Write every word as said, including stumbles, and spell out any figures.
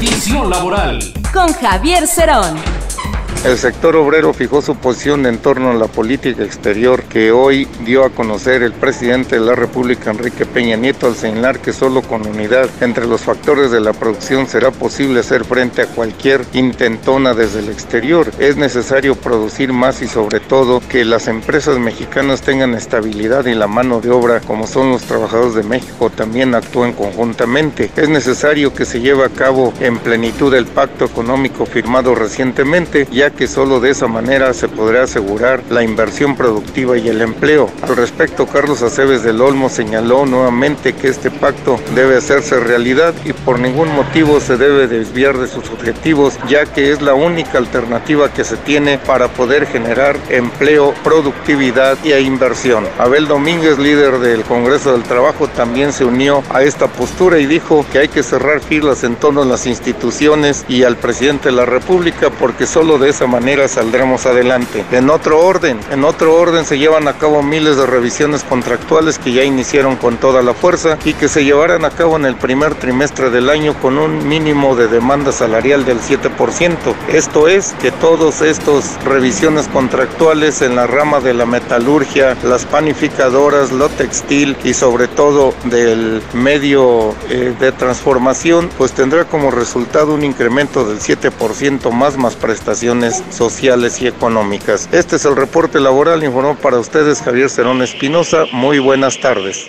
Visión Laboral con Javier Cerón. El sector obrero fijó su posición en torno a la política exterior que hoy dio a conocer el presidente de la República, Enrique Peña Nieto, al señalar que solo con unidad entre los factores de la producción será posible hacer frente a cualquier intentona desde el exterior. Es necesario producir más y sobre todo que las empresas mexicanas tengan estabilidad y la mano de obra, como son los trabajadores de México, también actúen conjuntamente. Es necesario que se lleve a cabo en plenitud el pacto económico firmado recientemente, ya que solo de esa manera se podrá asegurar la inversión productiva y el empleo. Al respecto, Carlos Aceves del Olmo señaló nuevamente que este pacto debe hacerse realidad y por ningún motivo se debe desviar de sus objetivos, ya que es la única alternativa que se tiene para poder generar empleo, productividad e inversión. Abel Domínguez, líder del Congreso del Trabajo, también se unió a esta postura y dijo que hay que cerrar filas en torno a las instituciones y al presidente de la República, porque solo de esa manera saldremos adelante. En otro orden, en otro orden se llevan a cabo miles de revisiones contractuales que ya iniciaron con toda la fuerza y que se llevarán a cabo en el primer trimestre del año con un mínimo de demanda salarial del siete por ciento. Esto es que todas estas revisiones contractuales en la rama de la metalurgia, las panificadoras, lo textil y sobre todo del medio eh, de transformación, pues tendrá como resultado un incremento del siete por ciento más más prestaciones sociales y económicas. Este es el reporte laboral, informó para ustedes Javier Cerón Espinosa. Muy buenas tardes.